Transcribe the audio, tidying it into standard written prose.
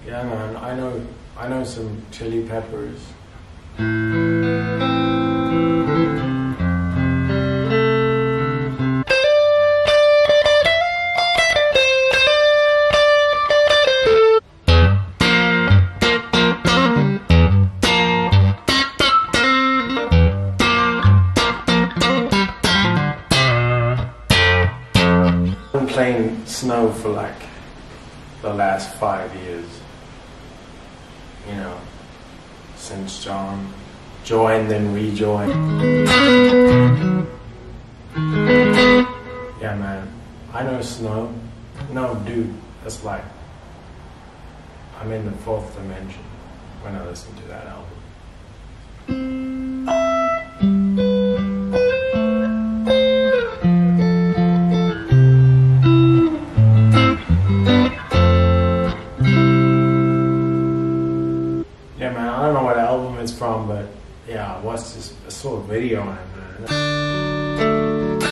Yeah, man, I know some Chili Peppers. I've been playing Snow for like the last 5 years. You know, since John joined and rejoined. Yeah, man, I know Snow. No, dude, that's like, I'm in the 4th dimension when I listen to that album. Yeah, man, I don't know what album it's from, but yeah, I saw a video on it, man.